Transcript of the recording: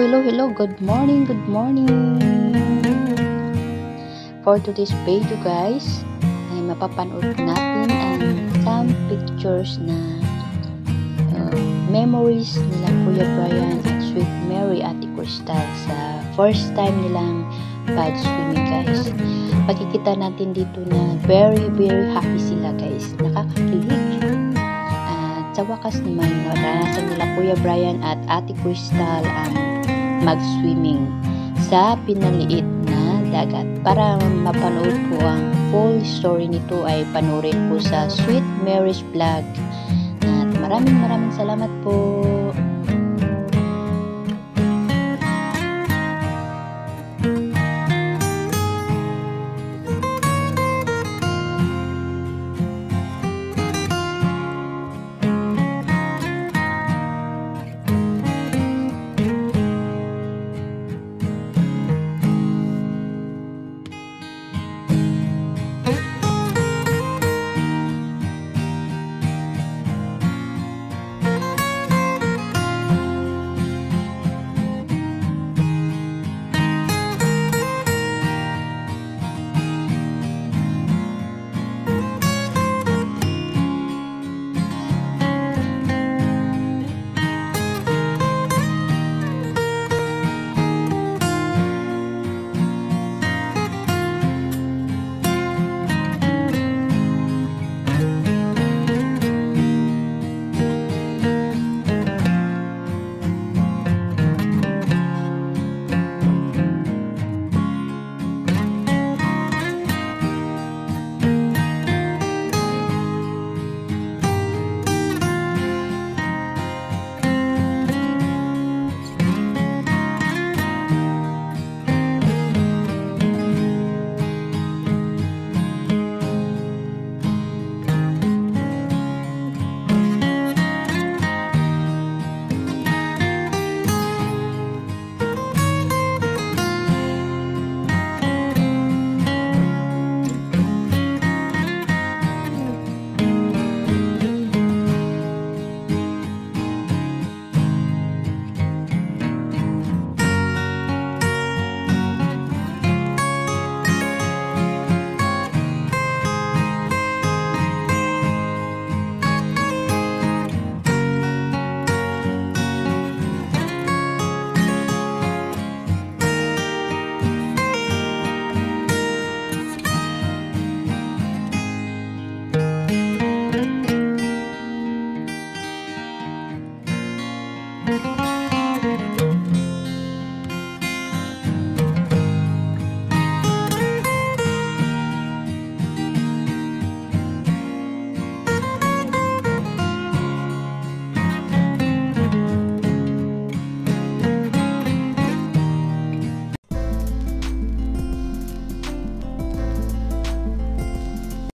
Hello. Good morning. For today's video guys, ay mapapanood natin ang some pictures na memories nila Kuya Brian at Sweet Mary Ate Crystal sa first time nilang pad swimming guys. Makikita natin dito na very happy sila guys. Nakakakilig. At sa wakas naman, naranasan nila Kuya Brian at Ate Crystal ang mag-swimming sa pinaliit na dagat. Para mapanood po ang full story nito ay panoorin po sa Sweet Mary's Vlog. At maraming salamat po. Thank you.